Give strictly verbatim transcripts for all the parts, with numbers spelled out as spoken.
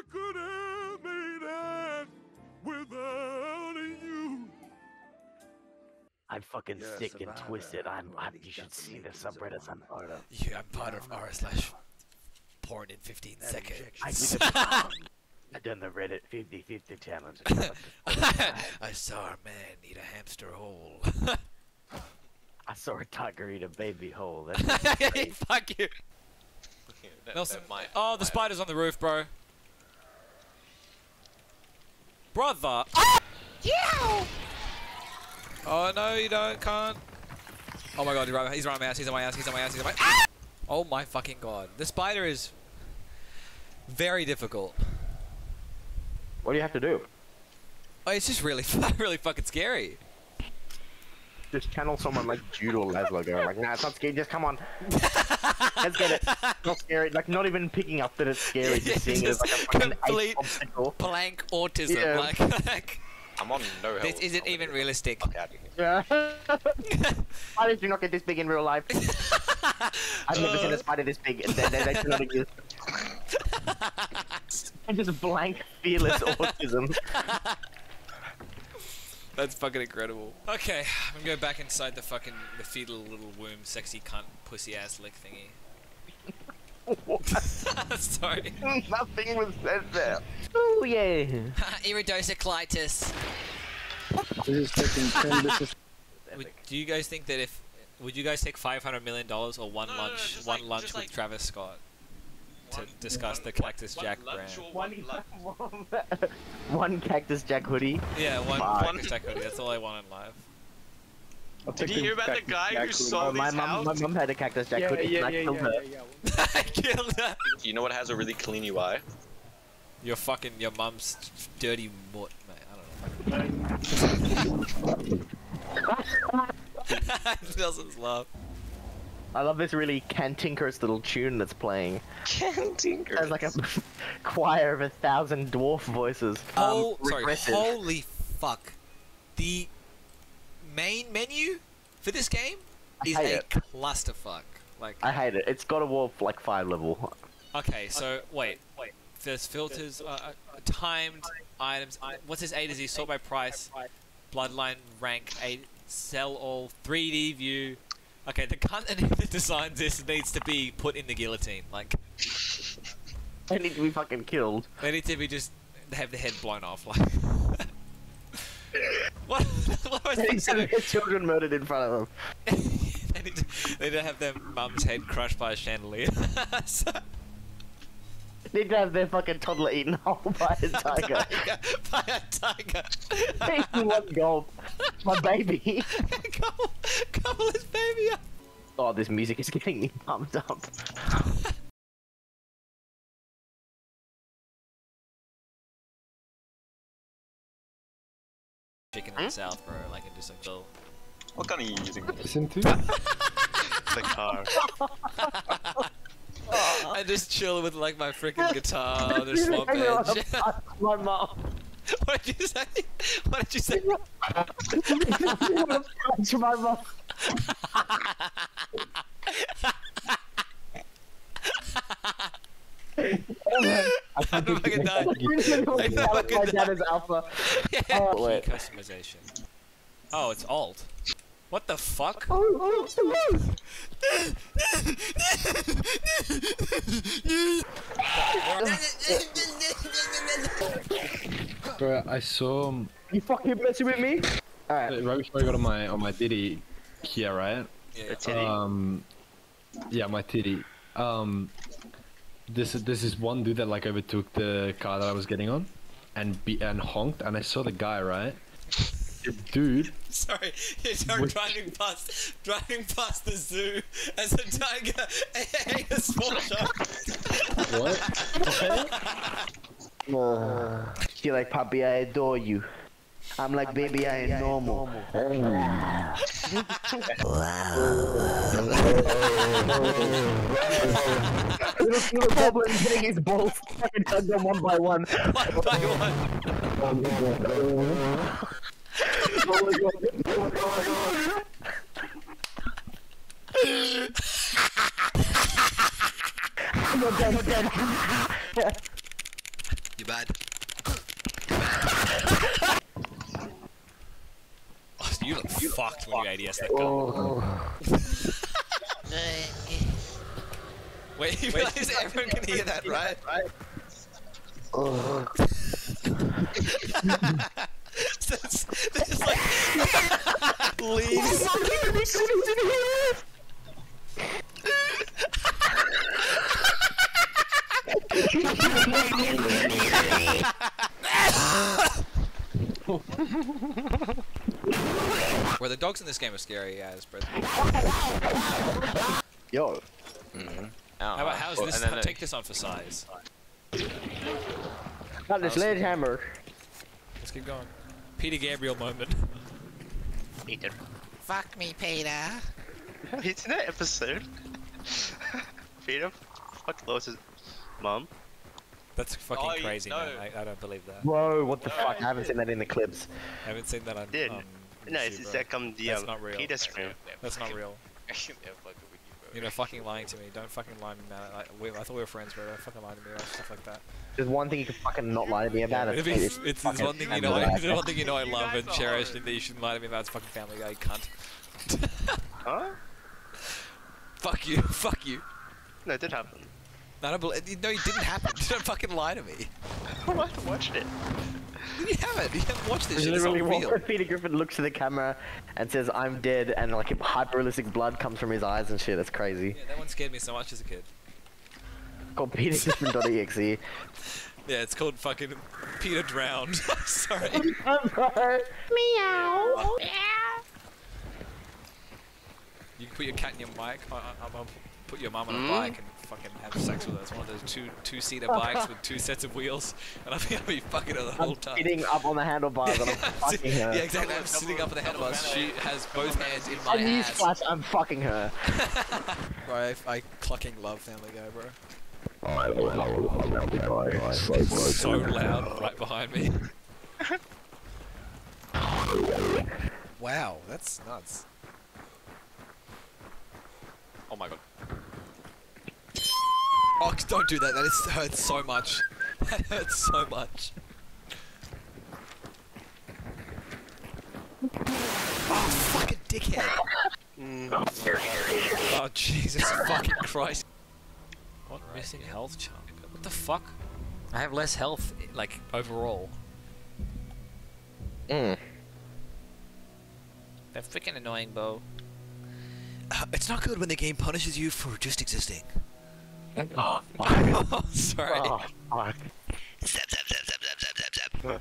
could have made it without you. I'm fucking You're a sick and survivor twisted. I'm. of all I'm these you should see the defamations of subreddits I'm women. part of. Yeah, I'm part of r slash porn in fifteen That seconds. injection I is did the, I've done the Reddit fifty fifty challenge. I saw a man eat a hamster whole. I saw a tiger eat a baby whole. That's Fuck you. That- Nelson. that might- Oh, the might- spider's on the roof, bro. Brother. Ah! Yeah. Oh no, you don't, can't. Oh my god, he's right, he's right on my ass, he's on my ass, he's on my ass, he's on my ah! Oh my fucking god. The spider is very difficult. what do you have to do? Oh, it's just really, really fucking scary. Just channel someone like Jude or Laszlo going like, nah, it's not scary, just come on. Let's get it. Not scary, like not even picking up that it's scary, just seeing it as like a fucking Complete eight obstacle. blank autism. Yeah. Like, like, I'm on no health. this isn't I'm even gonna realistic. Fuck out of here. Yeah. Spiders do not get this big in real life. I've never seen a spider this big, and they, they, they do not exist. And just blank, fearless autism. That's fucking incredible. Okay, I'm gonna go back inside the fucking the fetal little womb, sexy cunt, pussy ass lick thingy. Sorry. Nothing was said there. Oh yeah. Iridocyclitis. This is taking ten. This is Would, do you guys think that if would you guys take five hundred million dollars or one No, no, no, lunch, just one like- lunch just with like- Travis Scott to One- discuss one- the Cactus one Jack lunch brand? or one lunch. One Cactus Jack hoodie. Yeah, one Fuck. Cactus Jack hoodie. That's all I want in life. I'll Did take you the hear about the Cactus guy who Jack sold Oh, these my mum, my houses? mum had a Cactus Jack Yeah, hoodie, yeah, and I yeah, killed yeah, her. yeah, yeah. I killed her. You know what has a really clean U I? Your fucking your mum's dirty mutt, mate. I don't know. Nelson's laugh. I love this really cantankerous little tune that's playing. Cantinker. There's like a choir of a thousand dwarf voices. Oh, Um, sorry. regressive. Holy fuck. The main menu for this game I is hate a it. clusterfuck. Like, I hate it. It's got a war like five level. okay, so wait, wait. There's filters, uh, uh, timed items. What's this A to Z? Sort by price, bloodline, rank, A, sell all, three D view. Okay, the cunt that designs this needs to be put in the guillotine. Like, They need to be fucking killed. they need to be just have the head blown off. Like, what? What was They I need to saying? get children murdered in front of them. they, need to, they need to have their mum's head crushed by a chandelier. So, They need to have their fucking toddler eaten whole by a tiger. by a tiger. Taking one gulp. My baby. Gobble, gobble his baby up. Oh, this music is getting me pumped up. Chicken in the south, bro. Like, in just like chill. What gun are you using? Listen to. The car. I just chill with like my freaking guitar on the swamp edge. My mom. What did you say? What did you say? To my mom. I'm fucking done. My dad is alpha. Oh, Key wait. customization. Oh, it's alt. What the fuck? Bro, I saw um, You fucking messing with me? Alright. right before I got on my on my titty here, right? Yeah. Um, yeah, my titty. Um, this this is one dude that like overtook the car that I was getting on, and be and honked, and I saw the guy, right? The dude. Sorry, you're Which- driving past, driving past the zoo as a tiger ate a small shark. What? Okay. Uh, she like, Papi, I adore you. I'm like, baby, I am normal. Little little goblin getting his balls fucking tugged on one by one. One by one. Oh my god. Oh my god. I'm not dead, I'm dead. You bad? Oh, you look fucked when you A D S that gun. Oh. Wait, you realize everyone can hear that, right? Oh. This is like leaves. Where the dogs in this game are scary as, bro. Yo. Mm-hmm. How about how's Well, this? and then Take this on for size. Got the sledgehammer. Let's keep going. Peter Gabriel moment. Peter. Fuck me, Peter. Have you seen that episode? Peter fuck Lois's mum. That's fucking Oh, you- crazy, no. man. I, I don't believe that. Whoa, what the fuck? I haven't seen that in the clips. I haven't seen that on. Did. on No, it's YouTube, just bro. that come the That's um, not real. Peter scream. That's not real. You're not fucking lying to me. Don't fucking lie to me, man. I, we, I thought we were friends, bro. Don't fucking lie to me about stuff like that. There's one thing you can fucking not lie to me about. It's, It's, it's, it's, fucking one thing you know. Family I, Guy. it's one thing you know I love and cherish, and that you shouldn't lie to me about. It's fucking Family Guy, you cunt. Huh? Fuck you. Fuck you. No, it did happen. No, I don't believe. No, it didn't happen. Don't fucking lie to me. I watched it. You haven't. You haven't watched this There's shit. It's literally not one real. where Peter Griffin looks to the camera and says, "I'm dead," and like hyper-realistic blood comes from his eyes and shit. That's crazy. Yeah, that one scared me so much as a kid. Called Peter Griffin dot E X E. Yeah, it's called fucking Peter Drowned. Sorry. Meow. You can put your cat in your bike. I, I, I'll put your mum on a Mm. bike and fucking have sex with her. It's one of those two two-seater bikes with two sets of wheels, and I'll be, I'll be fucking her the whole I'm time. sitting up on the handlebars and I'm fucking her. Yeah, exactly. I'm sitting up on the handlebars. She has both hands in my And ass. newsflash, I'm fucking her. Bro, I, I clucking love Family Guy, bro. So loud right behind me. Wow, that's nuts. Oh my god. Oh, don't do that. That is, hurts so much. That hurts so much. Oh, fucking dickhead. Oh Jesus fucking Christ. What missing health chunk? What the fuck? I have less health, like, overall. Mm. They're freaking annoying, Bo. Uh, it's not good when the game punishes you for just existing. Oh, Oh, sorry. oh, fuck. Zap, zap, zap, zap, zap, zap, zap, zap.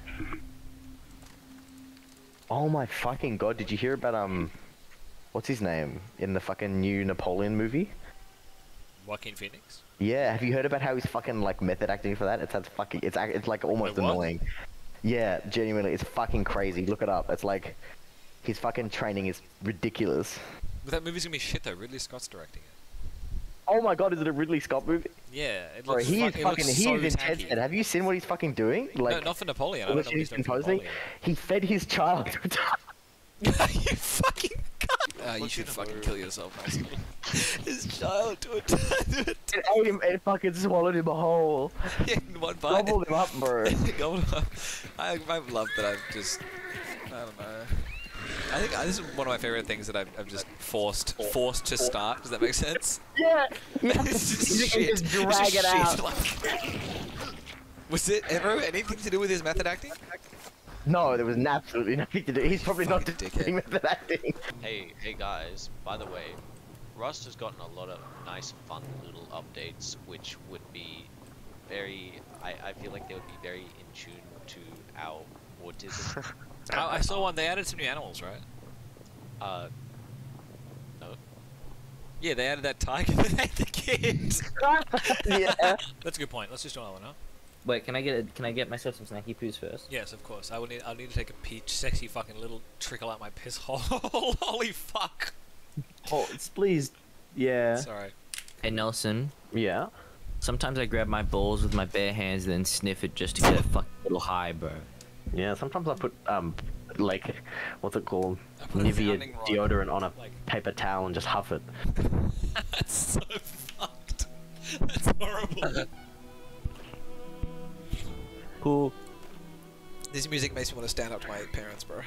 Oh my fucking god, did you hear about, um, what's his name in the fucking new Napoleon movie? Joaquin Phoenix? Yeah, have you heard about how he's fucking like method acting for that? It's that's fucking, it's ac- it's like almost Wait, what? annoying. Yeah, genuinely, it's fucking crazy. Look it up. It's like, his fucking training is ridiculous. But that movie's gonna be shit though. Ridley Scott's directing it. Oh my god, is it a Ridley Scott movie? Yeah, it Bro, looks, he is fuck, it fucking, looks he so is intense. tacky. And have you seen what he's fucking doing? Like, no, not for Napoleon. I all don't the know what shit he's he's doing for composing. Napoleon. He fed his child to You fucking cunt! Uh, you What's should in a fucking movie? kill yourself, man. His child to a It ate him and fucking swallowed him whole. in one bite. Gobbled him up, bro. Gobbled up. I, I've loved that I've just, I don't know. I think uh, this is one of my favorite things that I've, I've just forced, forced to start. Does that make sense? Yeah. Yeah. It's just You can shit. just It's drag just it shit, out. like- Was it ever anything to do with his method acting? No, there was absolutely nothing to do. He's probably not Fucking doing dickhead. method acting. Hey, hey guys, by the way, Rust has gotten a lot of nice, fun little updates, which would be very, I, I feel like they would be very in tune to our autism. I, I saw one. They added some new animals, right? uh, no. Yeah, they added that tiger that ate the kids. Yeah. That's a good point. Let's just do another one, huh? Wait, can I get a, can I get myself some snacky poos first? Yes, of course. I will need. I need to take a peach, sexy fucking little trickle out my piss hole. Holy fuck! Oh, it's please. Yeah. Sorry. Hey Nelson, Yeah. sometimes I grab my balls with my bare hands and then sniff it just to get a fucking little high, bro. Yeah, sometimes I put, um, like, what's it called? I put a Nivea founding rod, deodorant on a like- paper towel and just huff it. That's so fucked. That's horrible. Who? This music makes me want to stand up to my parents, bro.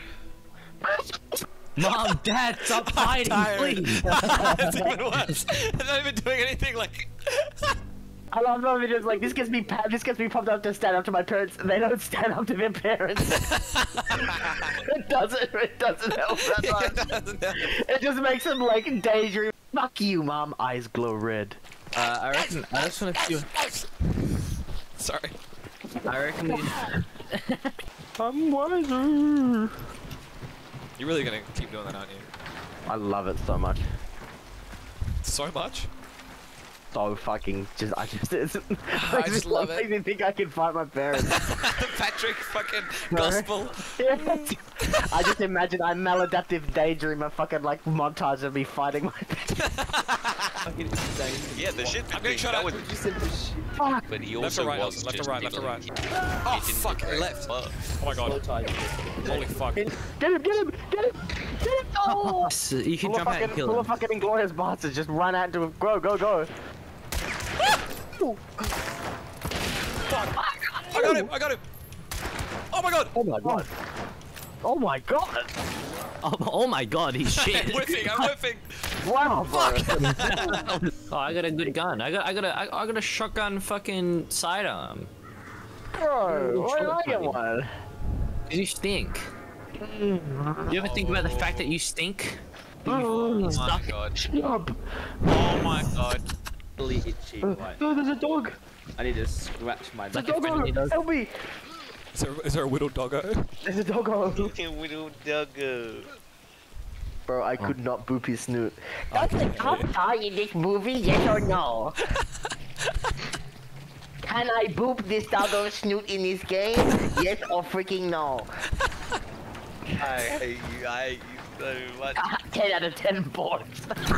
Mom, Dad, stop fighting, please. It's even worse. I'm not even doing anything like. I love my videos like this gets me pa- this gets me pumped up to stand up to my parents and they don't stand up to their parents. It doesn't it doesn't help that Yeah, much. it doesn't help. It just makes them like daydream. Fuck you, mom. Eyes glow red. Uh, I reckon. I just want to. Sorry. I reckon we. I'm wiser. You're really gonna keep doing that, aren't you? I love it so much. So much. So fucking just I just it's, I just love it. Makes me think I can fight my parents. Patrick, fucking No. gospel. Yeah. I just imagine I'm maladaptive daydream a fucking like montage of me fighting my parents. Yeah, the shit I'm between gonna try that to. was, Fuck. but he Left also or right, was Nelson? Left or just right, left or niggling. right? He Oh didn't fuck! regret It left. fuck. Oh my god. Holy fuck. Get him, get him, get him, get him! Oh! So you can Full of jump out fucking, and kill full him. of fucking inglorious bastards just run out into him. Go, go, go. Fuck! I got him! I got him! Oh my god! Oh my god. Oh my god. Oh, oh my god, he's I'm shit. whiffing! I'm whiffing! Wow, bro. Oh, I got a good gun. I got, I got a, I, I got a shotgun fucking sidearm. Bro, why did I get Shotgun. one? You stink. You ever think about the fact that you stink? Oh Oh my god. Yup. Oh my god. Really itchy. Like, Oh, there's a dog. I need to scratch my There's back. a doggo. Help me. Is there, is there a whittled doggo? There's a doggo. Little doggo. Bro, I could not boop his snoot. Okay. Does the cop die in this movie, yes or no? Can I boop this doggo's snoot in this game? Yes or freaking no? I hate you. I hate you so much. ten out of ten balls.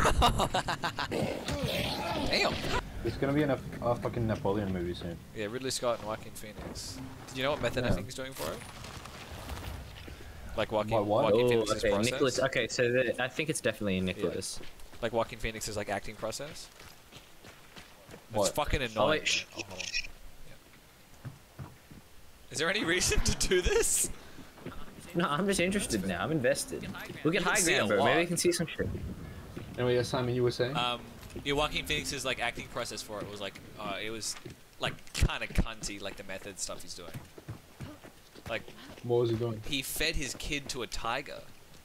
Damn! There's gonna be an, a, a fucking Napoleon movie soon. Yeah, Ridley Scott and Joaquin Phoenix. Did you know what method Yeah. acting is doing for it? Like Joaquin, What, what? Joaquin Oh, Phoenix's okay, process? Nicholas. Okay, so the, I think it's definitely Nicholas. Like Joaquin Phoenix's like acting process? It's What? fucking annoying. Oh wait, shh. Oh, hold on. Yeah. Is there any reason to do this? No, I'm just interested now. I'm invested. We'll get You can high see ground, a bro. Maybe lot. we can see some shit. Anyway, yes, Simon, you were saying? Um, yeah, Joaquin Phoenix's like acting process for it was like, uh, it was like kind of cunty, like the method stuff he's doing. Like What was he doing? he fed his kid to a tiger.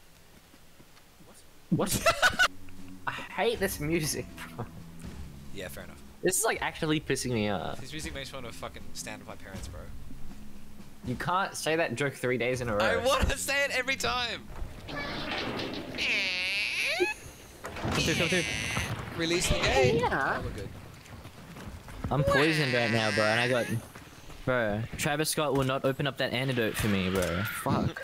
What? I hate this music. Yeah, fair enough. This is like actually pissing me off. His music makes me want to fucking stand with my parents, bro. You can't say that joke three days in a row. I want to say it every time. Come through, come through. Release the game. Yeah. Oh, we're good. I'm poisoned right now, bro, and I got... Bro, Travis Scott will not open up that antidote for me, bro. Fuck.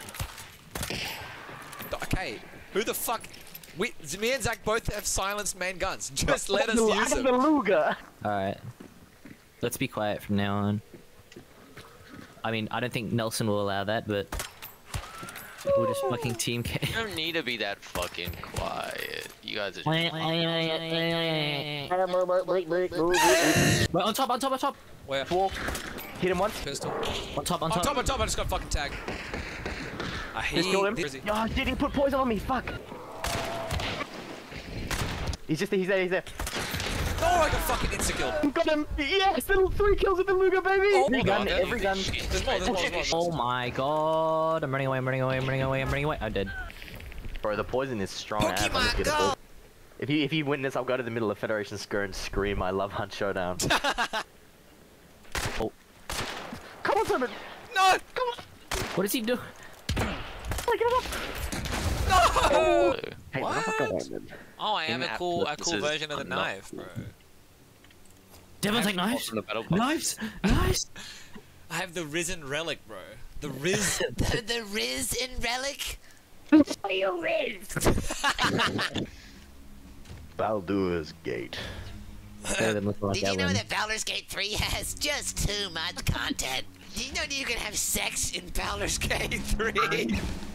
Okay, who the fuck? We, me and Zach both have silenced main guns. Just let us I use have them. the Luger. Alright. Let's be quiet from now on. I mean, I don't think Nelson will allow that, but... We'll just fucking team K. You don't need to be that fucking quiet. You guys are just Right, on top, on top, on top! Where? Walk. Hit him once. Pistol. On top, on On top. top, on top, I just got fucking tagged. I hate Just killed him. Where is he? Oh, did he put poison on me? Fuck. He's just there, he's there, he's there. Oh, I got fucking insta-kill. Got him. Yes, little three kills with the Luger, baby. Oh, every my gun, God. every gun. There's more, there's more, there's more. Oh my god. I'm running away, I'm running away, I'm running away, I'm running away. I'm dead. Bro, the poison is strong. as Pokemon unbeatable. Go! If you if you win this, I'll go to the middle of Federation Square and scream, "I love Hunt Showdown." Oh. Come on, Simon. No! Come on. What is he doing? Take it up. No! Hey, What? motherfucker, man. Oh, I have a In-app cool, a cool purposes, version of the I'm not- knife, bro. Devils like knives? from the battle box. Knives? Knives? I have the Risen Relic, bro. The Riz, the, the Risen Relic. Baldur's Gate. Better than looking like Did you that know one. that Baldur's Gate three has just too much content? Did you know that you can have sex in Baldur's Gate three?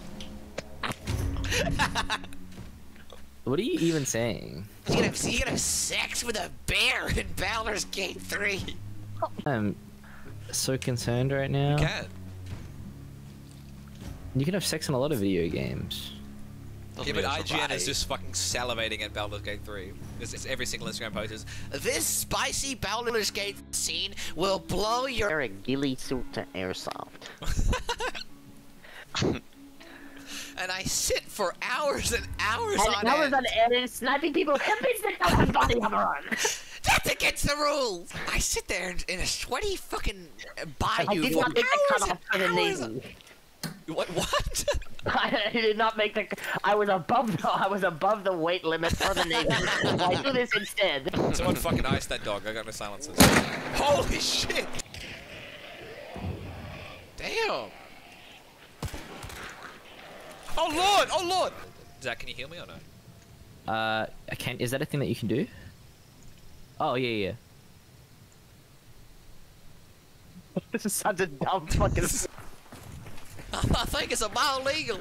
What are you even saying? You can, have, you can have sex with a bear in Baldur's Gate three. Um, so concerned right now. You can. You can have sex in a lot of video games. Yeah, but I G N is just fucking salivating at Baldur's Gate three. It's, it's every single Instagram post is, This spicy Baldur's Gate scene will blow your Wear a ghillie suit to airsoft. and I sit for hours and hours And on I was end. on edit, sniping people. Convince them to have body armor on. That's against the rules! I sit there in, in a sweaty fucking I bayou did for not make the hours cutoff for the and hours. Navy. What? What? I did not make the. I was above. The, I was above the weight limit for the Navy. I do this instead. Someone fucking iced that dog. I got no silencers. Holy shit! Damn! Oh lord! Oh lord! Zach, can you heal me or no? Uh, I can't. Is that a thing that you can do? Oh yeah, yeah. This is such a dumb fucking. I think it's a mile legal.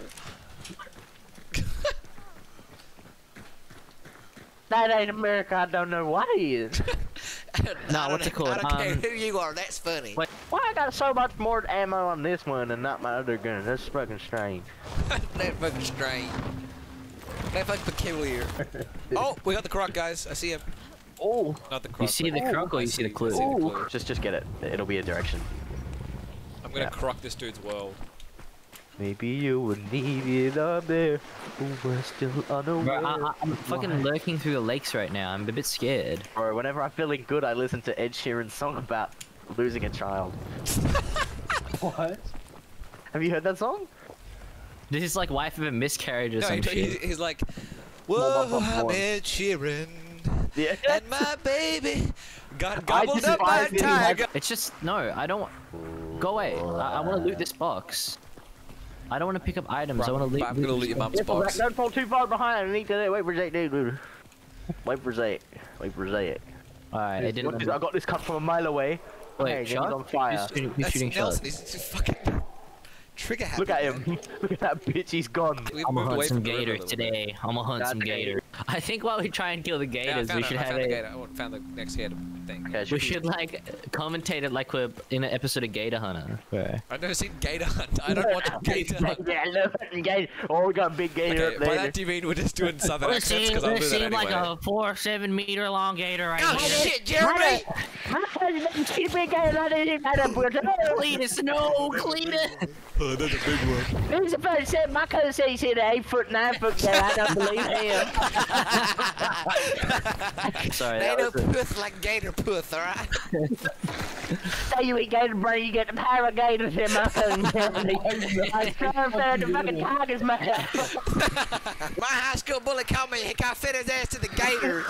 That ain't America. I don't know what it is. No, what's it called? I don't care Um, who you are, that's funny. Wait. Why I got so much more ammo on this one and not my other gun? That's fucking strange. That fucking strange. That fucking peculiar. Oh, we got the croc, guys. I see him. Oh. Not the croc. You see the but- croc or I you see the clue? I see the Ooh. clue. Just, just get it. It'll be a direction. I'm gonna Yeah. croc this dude's world. Maybe you would need it up there. Who was still unaware. Bro, I, I, I'm fucking lurking through the lakes right now. I'm a bit scared. Or whenever I'm feeling good, I listen to Ed Sheeran's song about losing a child. What? Have you heard that song? This is like wife of a miscarriage or No, some he, shit. he- he's like, More, whoa, more, more. I'm Ed Sheeran, Yeah. and my baby got I gobbled up by a despise it. He has- tiger. It's just no. I don't. Go away. I, I want to loot this box. I don't want to pick up items. I want to loot. I'm gonna loot your mum's Careful, box. Zach, don't fall too far behind. I need to wait for Zach, dude. dude. Wait for Zach. Wait for Zach. Alright, it What didn't. is- I got this cut from a mile away. Wait, Okay, shot? he's on fire. Who's shooting, who's That's shooting Nelson. shots? He's just fucking trigger happy. Look at man. him. Look at that bitch. He's gone. We've I'm gonna moved away hunt some from the river a gators little today. I'm gonna hunt That's some okay. gators. I think while we try and kill the bit. Yeah, I gators, found we it, should I have found the a. gator. I found the next gator thing. Okay, We should like commentate it like we're in an episode of Gator Hunter. Where I've never seen gator hunt. I don't want a gator hunt. Yeah, I love it. Gator. Oh, we got a big gator Okay, up by there. that do you mean we're just doing southern We're accents? seeing, Because I'll we're do that seeing anyway. like a four or seven meter long gator right Oh here. shit, Jeremy! Cletus, no, Cletus. Oh, that's a big one. Who's the first said my cousin said he said an eight foot, nine foot guy. I don't believe him. Sorry, They that know was a, puth like gator puth, alright? Say you eat gator brain, you get the power of gators in my cousin. I transferred the fucking tigers, man. My high school bully called me, he got fit his ass to the gators.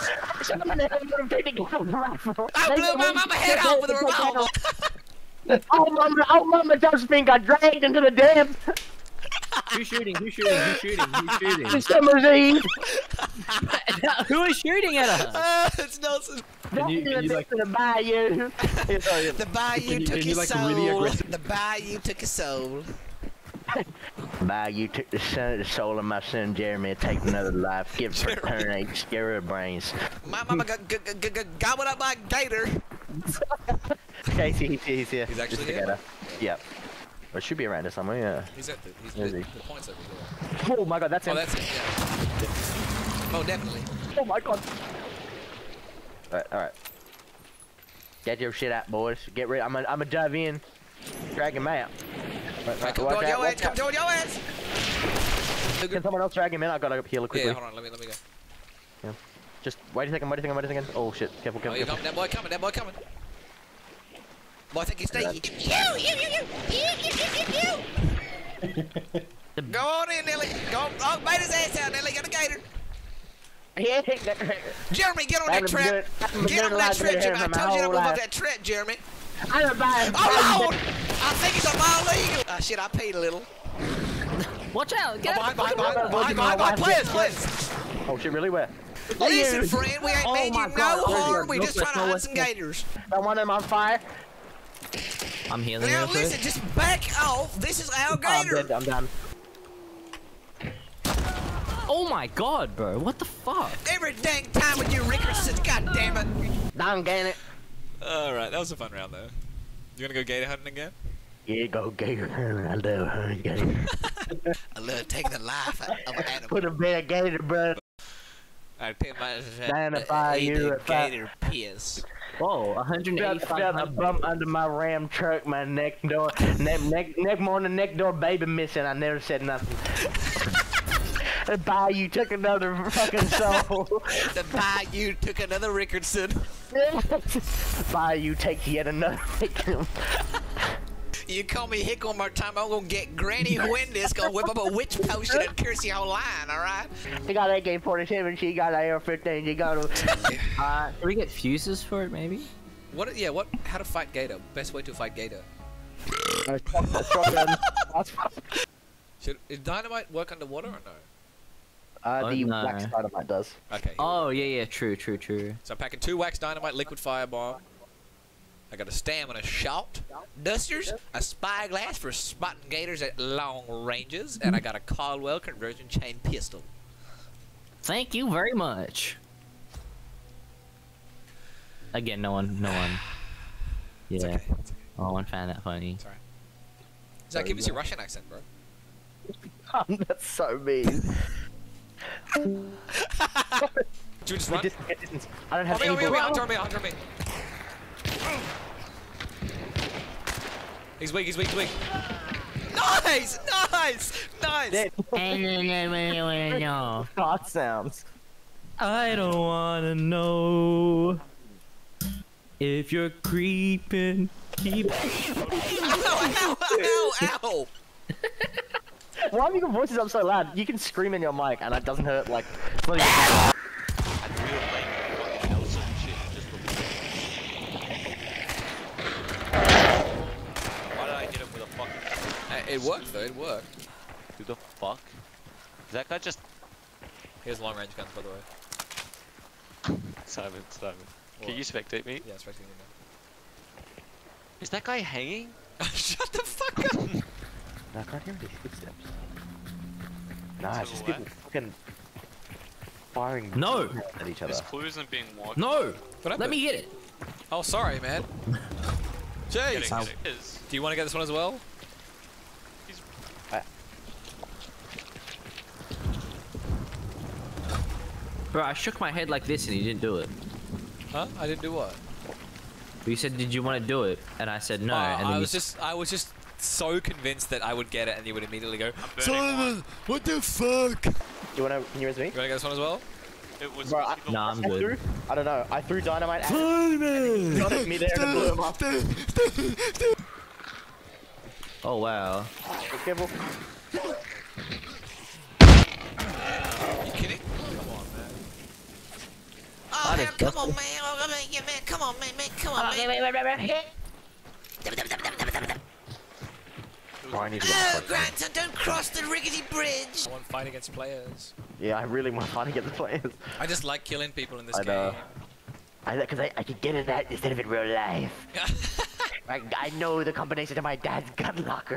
I blew my mama head off with a revolver. Oh, mama, oh, mama Josephine got dragged into the dam. who's shooting? Who's shooting? Who's shooting? Who's shooting? Summer's Eve. Who is shooting at us? Ah, it's Nelson. Can you, can you like, the bayou. The bayou Can you- took can you, his like, soul. really aggressive- The bayou took his soul. Bayou took the son, the soul of my son Jeremy, take another life, give return eight scare brains. My mama got g- g- g- gobbled up by a gator. Okay, he's, he's, he's here. He's actually Just here? together. Yep. Well, it should be around here somewhere, yeah. He's at the, he's Is the, he? the point's over here. Oh my god, that's Oh, him. that's it, yeah. Oh, definitely. Oh my god. Alright, alright. Get your shit out, boys. Get ready. I'm gonna I'm dive in. Drag him out. Right, Right, right, come watch join out, your watch ass, come out. join your ass! Can someone else drag him in? I gotta heal quickly. Yeah, hold on, let me, let me go. Just wait a second, wait a second, wait a second. Oh shit, careful, Oh, careful, you careful. coming, that boy coming, that boy coming. Boy, I think he's sneaky. You, you, you, you, you, you, you, you. Go on in, Nelly. Go on, oh, bite his ass out, Nelly. Got a gator. Yeah, Jeremy, get on That that was trap. good. That was Get good on that life trap, right Jeremy. I here for my told you to whole move up life. that trap, Jeremy. I'm a buy. Oh, Lord! I think it's a mile legal. Ah, shit, I paid a little. Watch out! Oh, Get behind, out! behind, behind, behind, behind, behind. Players, players. Oh shit, really? Where? Listen, friend, we ain't Oh made my you God, no where's harm. yours? We No just place, trying to no hunt place, some no- gators. I want him on fire. I'm healing Now real quick. listen, just back off. This is our Oh, I'm gator. dead. I'm done. Oh my god, bro! What the fuck? Every dang time with you Rickards, God damn it. Down, gain it. Alright, that was a fun round though. You gonna go gator hunting again? Yeah, go gator. I love hunting gator. I love taking the life of an animal. Put a bit of gator, bro. I pick my Down the bayou. gator piss. Whoa, one hundred Felt, eighty-five. felt a bump under my ram truck, my neck door, neck, neck, neck morning, neck door, baby missing. I never said nothing. The bayou took another fucking soul. The bayou took another Rickardson. Bayou takes yet another victim. You call me Hick one more time, I'm gonna get Granny Windus, gonna whip up a witch potion and curse your whole line, alright? She got A K forty-seven, she got A R fifteen, she got a... Uh, can we get fuses for it, maybe? What? Yeah. What? How to fight gator? Best way to fight gator. Should is dynamite work underwater or no? Uh, the Oh, no. wax dynamite does. Okay. here Oh, yeah, yeah, true, true, true. So I'm packing two wax dynamite, liquid firebomb. I got a stamina shot, Dusters, a spyglass for spotting gators at long ranges, and I got a Caldwell conversion chain pistol. Thank you very much. Again, no one, no one. It's Yeah, okay. It's okay. no one found that funny. It's alright. Zach, give us your Russian accent, bro. That's so mean. Should we just run? Distance, get distance. I don't have On me, any on me, on me, bullets. on me, on me. He's weak, he's weak, he's weak. Nice! Nice! Nice! Dead. No. Fart sounds. I don't wanna know if you're creeping. Keep. Ow, ow, ow, ow! Why have you got voices up so loud? You can scream in your mic and it doesn't hurt like... It's not even... And we were playing fucking Nelson shit. Just Why did I hit him with a fucking... Hey, it worked though, it worked. Who the fuck? Did that guy just... Here's long range guns, by the way. Simon, Simon. What? Can you spectate me? Yeah, expecting you Is that guy hanging? now. Shut the fuck up! No, I can't hear these footsteps. Nah, it's To just the people fucking firing No. at each other. This clue isn't being walked. No. What happened? Let me get it. Oh, sorry, man. Jeez! Getting it is. Do you want to get this one as well? Bro, I shook my head like this and you didn't do it. Huh? I didn't do what? You said, "Did you want to do it?" And I said, "No." Oh, and then I you was just, I was just so convinced that I would get it, and you would immediately go, burning Simon, what the fuck? You wanna, can you res me? You wanna get this one as well? It was. Bro, I, Nah, I'm I good. threw, I don't know, I threw dynamite at him. Got at me there and blew him up. Oh wow. Be careful. You kidding? Come on, man. Oh, man, come on, man. Oh, man, yeah, man. Come on, man, man. Come on, man. Oh, I need to get Oh, my grandson, don't cross the rickety bridge. I want to fight against players. Yeah, I really want to find to get the players. I just like killing people in this I know. game. I because I, I could get in that instead of in real life. I, I know the combination of my dad's gun locker.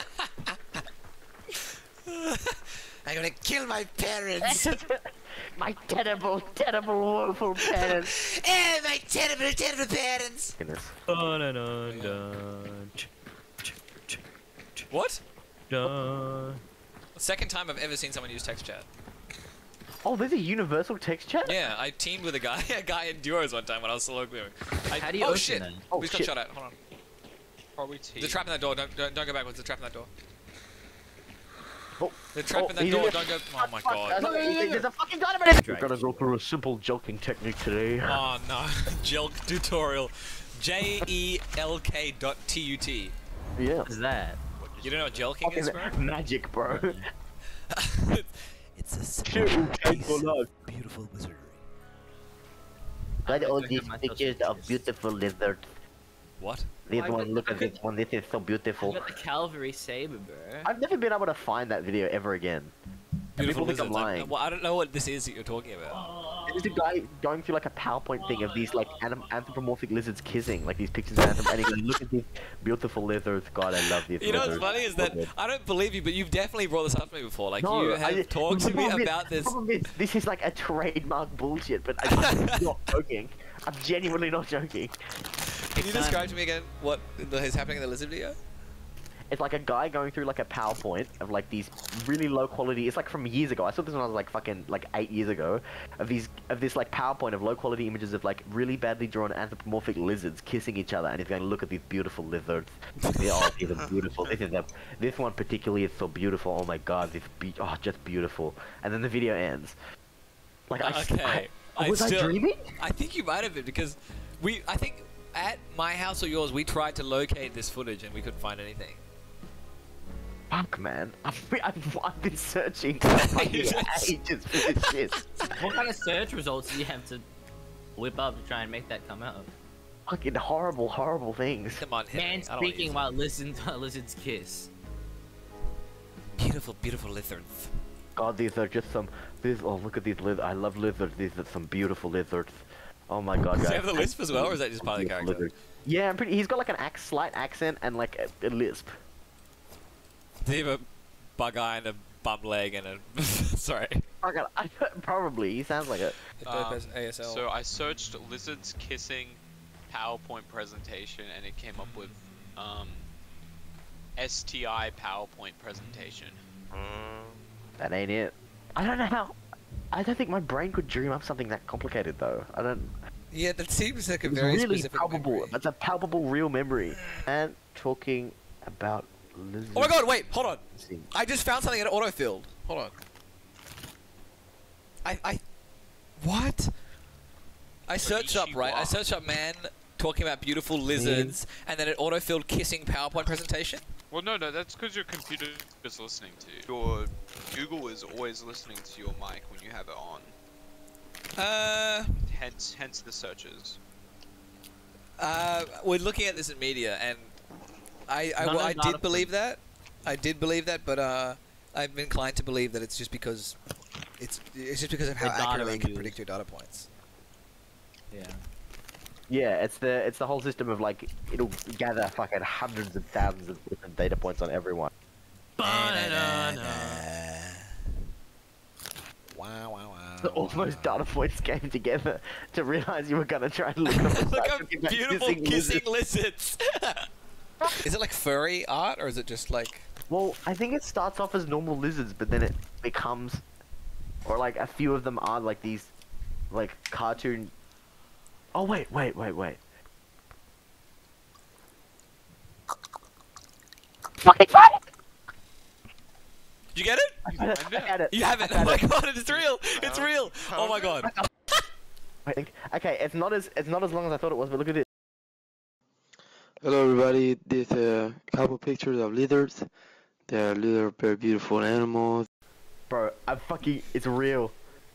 I'm gonna kill my parents. My terrible, terrible, woeful parents. Eh, my terrible, terrible parents. Goodness. Dun, dun, dun, dun. Ch- ch- ch- ch- What? dun. Second time I've ever seen someone use text chat. Oh, there's a universal text chat? Yeah, I teamed with a guy, a guy in duos one time when I was solo clearing. I, How do you oh open shit! that? Oh, we just shit. got shot at. Hold on. Probably T. There's a trap in that door. Don't don't, don't go backwards. There's a trap in that door. Oh, There's a trap oh, in that he's door. in Don't go. Oh my Fuck, god. uh, There's a fucking dynamite. We're gonna go through a simple joking technique today. Oh no. Jelk tutorial. J E L K dot T U T. Yeah. What is that? You don't know what jelking is, bro? Magic, bro. It's a Beautiful beautiful wizardry. Got all Look these at my pictures social of beautiful lizards. What? This I one, got- look I at this got- one. This is so I beautiful. got the Calvary saber, bro. I've never been able to find that video ever again. And Beautiful people think I'm lizards. lying. Like, well, I don't know what this is that you're talking about. There's a guy going through like a PowerPoint thing of these like anim anthropomorphic lizards kissing, like these pictures of anthrop- and he goes, look at these beautiful lizards. God, I love these You know what's lizards. funny is that I don't believe you, but you've definitely brought this up to me before. Like No, you have I- talked the to me problem is- about the this. problem is, this is like a trademark bullshit, but I, I'm not joking. I'm genuinely not joking. Can you describe to me again what is happening in the lizard video? It's like a guy going through like a PowerPoint of like these really low quality. It's like from years ago. I saw this when I was like fucking like eight years ago. Of these of this like PowerPoint of low quality images of like really badly drawn anthropomorphic lizards kissing each other, and he's going, look at these beautiful lizards. They are these are beautiful. This is a, this one particularly is so beautiful. Oh my god, this be oh just beautiful. And then the video ends. Like I, Okay. I, was I, still- dreaming? I think you might have been because we. I think at my house or yours, we tried to locate this footage and we couldn't find anything. Fuck, man. I've been, I've, I've been searching for fucking ages for this shit. What kind of search results do you have to whip up to try and make that come out? Fucking horrible, horrible things. Come on, hit Man me. I don't wanna speaking use while lizards, lizards kiss. it. Beautiful, beautiful lizards. God, these are just some. These oh look at these lizards. I love lizards. These are some beautiful lizards. Oh my god, guys. Does he have the lisp as well, or is that just part of the Beautiful character? lizard. Yeah, I'm pretty. He's got like an ac slight accent and like a, a lisp. Does he have a bug eye and a bum leg and a... Sorry. I got. I, probably. He sounds like it. Um, A S L. So I searched lizards kissing PowerPoint presentation and it came up with um, S T I PowerPoint presentation. That ain't it. I don't know how. I don't think my brain could dream up something that complicated though. I don't. Yeah, that seems like a It's very really specific palpable. memory. That's a palpable, real memory. And talking about lizards. Oh my god, wait, hold on. I just found something in autofilled. Hold on. I, I, what? I searched up, right? I searched up man talking about beautiful lizards, and then it autofilled kissing PowerPoint presentation. Well, no, no, that's because your computer is listening to you. Your Google is always listening to your mic when you have it on. Uh, hence, hence the searches. Uh, we're looking at this in media, and I, I, None well, of I data did believe that. I did believe that, but uh, I'm inclined to believe that it's just because it's it's just because of how The data accurately it can reviews. predict your data points. Yeah. Yeah, it's the it's the whole system of like it'll gather fucking hundreds of thousands of different data points on everyone. Wow, wow, So all those data points came together to realize you were gonna try and look up. Look up beautiful kissing lizards. Is it like furry art, or is it just like? Well, I think it starts off as normal lizards, but then it becomes, or like a few of them are like these, like cartoon. Oh wait, wait, wait, wait. Fucking fuck! Did you get it? I got it. You have it. I Oh got my it. god, it's real. It's real. Oh my god. I think. Okay, it's not as it's not as long as I thought it was, but look at it. Hello everybody, this uh, couple pictures of lizards. They're little very beautiful animals. Bro, I'm fucking. It's real.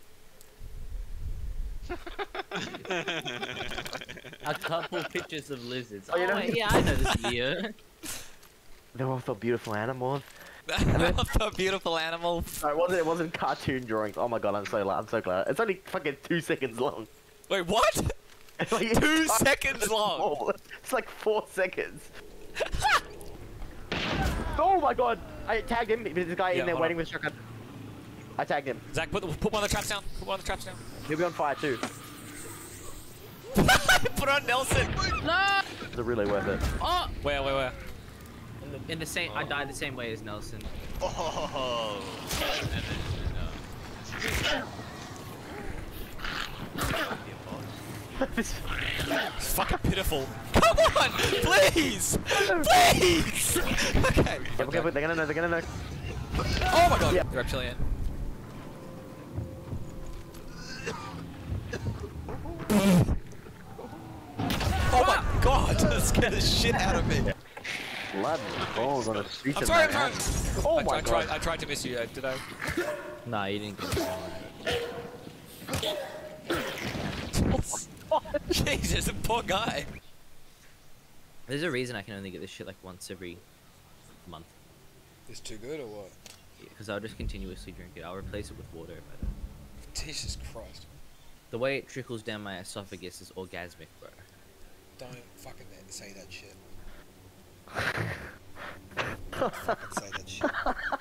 A couple pictures of lizards. Oh, Oh, you know- wait, yeah, I know this video. They're also beautiful animals. The beautiful animal. No, it wasn't. It wasn't cartoon drawings. Oh my god, I'm so glad. I'm so glad. It's only fucking two seconds long. Wait, what? It's like, Two it's seconds fucking long. small. It's like four seconds. Oh my god! I tagged him. There's a guy Yeah, in there hold waiting on. with a shotgun. I tagged him. Zach, put, the, put one of the traps down. Put one of the traps down. He'll be on fire too. Put on Nelson. No! It's really worth it. Oh! Where, where, where? In the, in the same, I died the same way as Nelson. Oh. This- It's fucking pitiful. Come on, please, please. Okay. Yeah, okay, but they're gonna know. They're gonna know. Oh my god. Yeah. The reptilian. Oh my god, that scared the shit out of me. Blood and balls on a street. I'm in sorry, I'm Manhattan. sorry. Oh I, my I god. tried, I tried to miss you, uh, did I? Nah, you didn't get it. Jesus, the poor guy. There's a reason I can only get this shit like once every month. It's too good or what? Because I'll just continuously drink it. I'll replace it with water if I don't. Jesus Christ. The way it trickles down my esophagus is orgasmic, bro. Don't fucking say that shit. Don't fucking say that shit.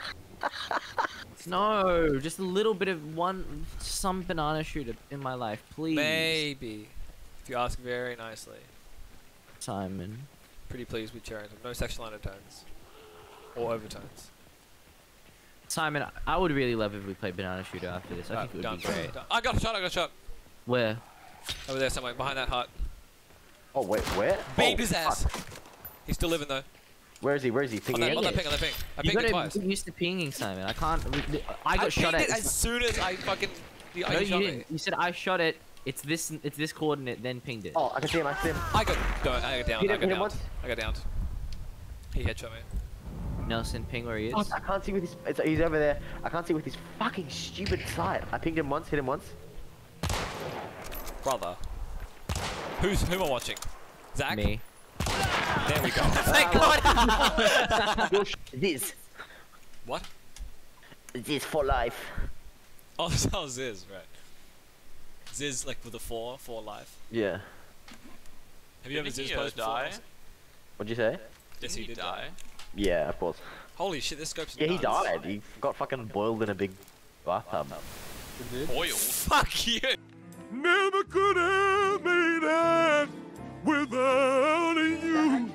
No, just a little bit of one, some banana shoot in my life, please. Maybe. If you ask very nicely. Simon. Pretty pleased with Charrington. No sexual undertones. Or overtones. Simon, I would really love if we played Banana Shooter after this. I Uh, think it would done, be great. done. I got a shot, I got a shot. Where? Over there somewhere, behind that hut. Oh wait, where? Beat oh, his ass. fuck. He's still living though. Where is he? Where is he? On Pinging that, in? on that ping, on that ping. I You pinged it gotta twice. get used to pinging, Simon. I can't. I got I shot pinged at. it as soon as I fucking. The, No, I you shot didn't. it. You said I shot it. It's this. It's this coordinate. Then pinged it. Oh, I can see him. I can see him. I got. No, I got down. Hit I him, got hit him down. once. I got downed. He headshot me. Nelson, ping where he is. Fuck, I can't see with his. It's, he's over there. I can't see with his fucking stupid sight. I pinged him once, hit him once. Brother. Who's who am I watching? Zach. Me. There we go. Thank God. This. What? This for life. Oh, this how Ziz, right? Ziz like with a four, four life. Yeah. Have you ever Didn't Ziz he, uh, posed before? die? What'd you say? Yes, he did die. Yeah, of course. Holy shit, this scope's Yeah, he nuts. died. He got fucking boiled in a big bathtub. Boiled. Fuck you. Never could have made it without you.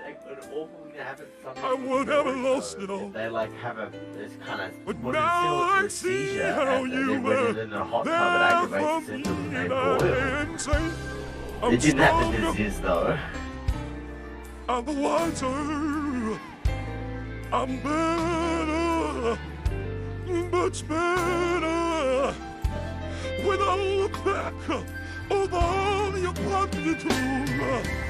I would have lost it all. They like have a this kind of. But now I see how you were there for me, and I ain't saying I'm It didn't happen stronger, this is though. I'm wiser, I'm better, much better. When I look back over all your put me through,